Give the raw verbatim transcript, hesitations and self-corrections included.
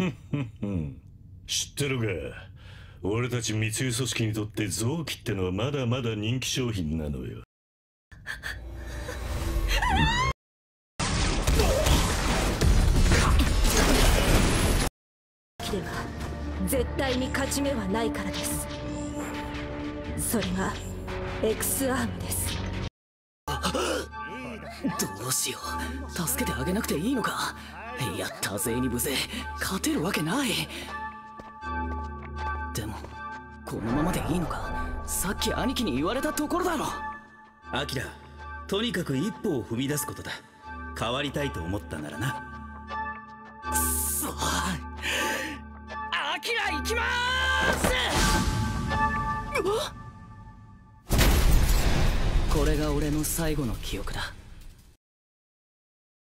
知ってるか、俺たち密輸組織にとって臓器ってのはまだまだ人気商品なのよ。 では絶対に勝ち目はないからです。それが X アームです。 どうしよう、助けてあげなくていいのか。いや、多勢に無勢、勝てるわけない。でもこのままでいいのか。さっき兄貴に言われたところだろ。 アキラ、とにかく一歩を踏み出すことだ。変わりたいと思ったならな。 くそ、アキラ行きまーす。これが俺の最後の記憶だ。